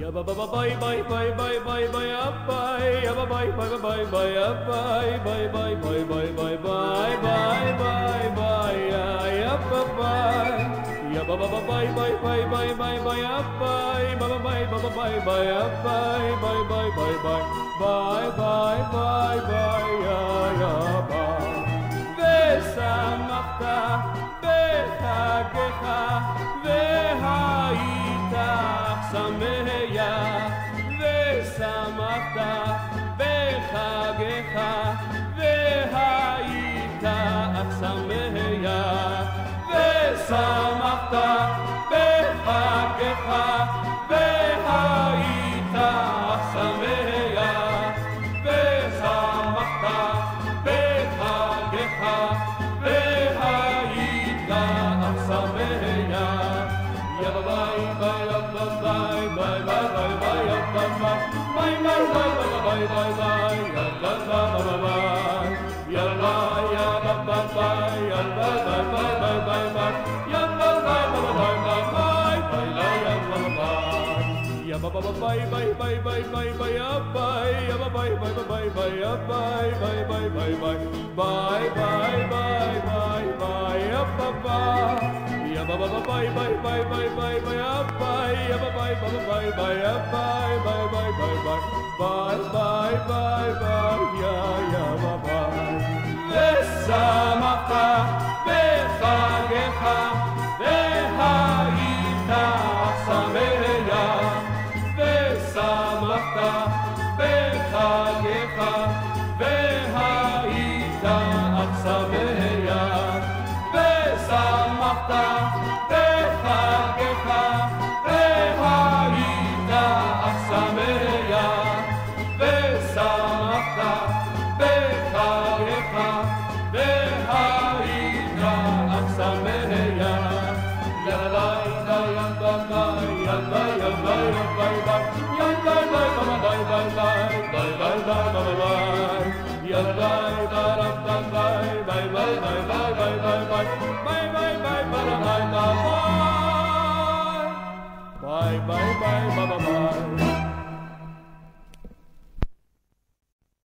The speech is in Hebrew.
ושמחת בחגך והיית שמח ושמחת בחגך והיית שמח ושמחת בחגך והיית שמח ושמחת בחגך והיית שמח יא ביי ביי ביי ביי ביי ביי ושמחת בחגך והיית שמח ושמחת בחגך והיית שמח ושמחת בחגך והיית שמח ושמחת בחגך והיית שמח Bye bye bye bye bye bye.